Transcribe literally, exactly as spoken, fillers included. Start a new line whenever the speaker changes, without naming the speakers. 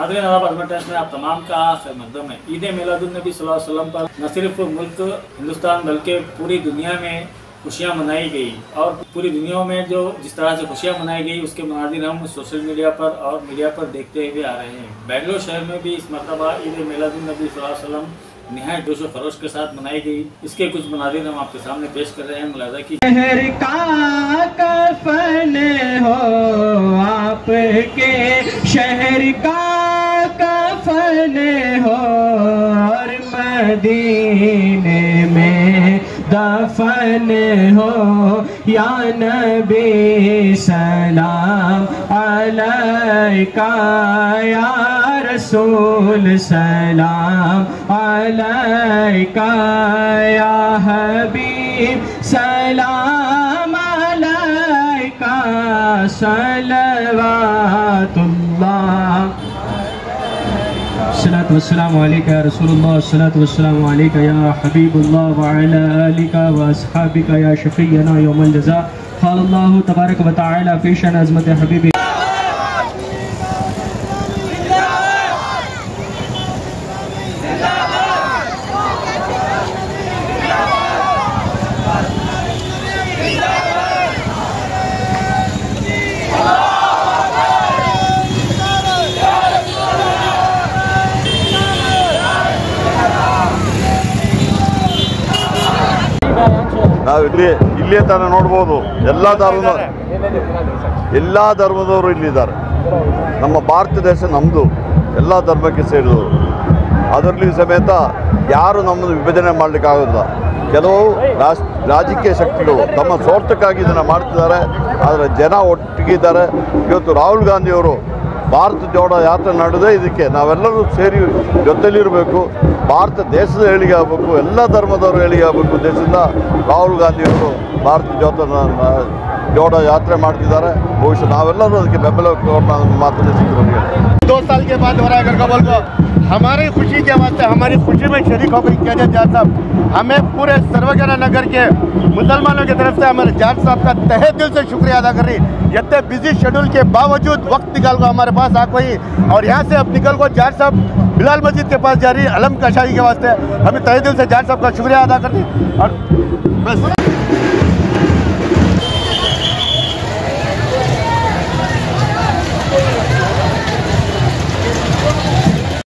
नाज़रीन अरब एडवर्टाइज में आप तमाम का खैर मकदम है। ईद मिलादुन्नबी सल्लल्लाहु अलैहि वसल्लम पर न सिर्फ मुल्क हिंदुस्तान बल्कि पूरी दुनिया में खुशियाँ मनाई गई और पूरी दुनिया में जो जिस तरह से खुशियाँ मनाई गई उसके मनाज़िर हम सोशल मीडिया पर और मीडिया पर देखते हुए आ रहे हैं। बेंगलोर शहर में भी इस मरतबा ईद मिलादुन्नबी सल्लल्लाहु अलैहि वसल्लम निहायत जोश व खरोश के साथ मनाई गई। इसके कुछ मनाज़िर हम आपके सामने पेश कर रहे हैं। मुलाज़ा की
शहर का कफन हो आपके शहर का कफन हो और मदीने में दफन हो या नबी सलाम अलैका या रसूल सलाम अलैका या हबीब सलाम अलैका सलवातुल्लाह अस्सलातु वस्सलामु अलैका या रसूलुल्लाह अस्सलातु वस्सलामु अलैका या हबीबुल्लाह व अला आलिका व अस्हाबिका या शफीयना यौमल जज़ा। क़ाल अल्लाहु तबारक व तआला फ़ी शान अज़मत हबीबी
ನಾವು ಇಲ್ಲಿ ಇಲ್ಲೇ ತಾನೇ ನೋಡ್ಬೋದು ಎಲ್ಲ ಧರ್ಮದ ಎಲ್ಲ ಧರ್ಮದವರು ಇಲ್ಲಿದ್ದಾರೆ। ನಮ್ಮ ಭಾರತ ದೇಶ ನಮ್ಮದು, ಎಲ್ಲ ಧರ್ಮಕ್ಕೆ ಸೇರಿದವರು। ಅದರಲ್ಲಿ ಸಮೇತ ಯಾರು ನಮ್ಮನ್ನು ವಿಭಜನೆ ಮಾಡಲಿಕ್ಕಾಗೋದಿಲ್ಲ। ಕೆಲವು ರಾಜ್ ರಾಜಕೀಯ ಶಕ್ತಿಗಳು ತಮ್ಮ ಸ್ವಾರ್ಥಕ್ಕಾಗಿ ಇದನ್ನು ಮಾಡ್ತಿದ್ದಾರೆ, ಆದರೆ ಜನ ಒಟ್ಟಿಗಿದ್ದಾರೆ। ಇವತ್ತು ರಾಹುಲ್ ಗಾಂಧಿಯವರು ಭಾರತ ಜೋಡೋ ಯಾತ್ರೆ ನಡೆದೇ ಇದಕ್ಕೆ ನಾವೆಲ್ಲರೂ ಸೇರಿ ಜೊತೆಲಿರಬೇಕು। ಭಾರತ ದೇಶದ ಏಳಿಗೆ ಆಗಬೇಕು, ಎಲ್ಲ ಧರ್ಮದವರು ಏಳಿಗೆ ಆಗಬೇಕು ದೇಶದಿಂದ ರಾಹುಲ್ ಗಾಂಧಿಯವರು ಭಾರತ ಜೋತ ಜೋಡೋ ಯಾತ್ರೆ ಮಾಡ್ತಿದ್ದಾರೆ। ಬಹುಶಃ ನಾವೆಲ್ಲರೂ ಅದಕ್ಕೆ ಬೆಂಬಲ ಮಾತನ್ನು ಸಿಗ್ತಾರೆ।
दो साल के बाद हो रहा है अगर बोल को हमारी खुशी के वास्ते हमारी खुशी में शरीक हो गई क्या जाट साहब। हमें पूरे सर्वजना नगर के मुसलमानों की तरफ से हमारे जाट साहब का तहे दिल से शुक्रिया अदा कर रही। इतने बिजी शेड्यूल के बावजूद वक्त निकाल को हमारे पास आ कोई और यहाँ से अब निकल को जाट साहब बिलाल मस्जिद के पास जा रही अलम कशाई के वास्ते। हमें तहे दिल से जाट साहब का शुक्रिया अदा कर दी और बस।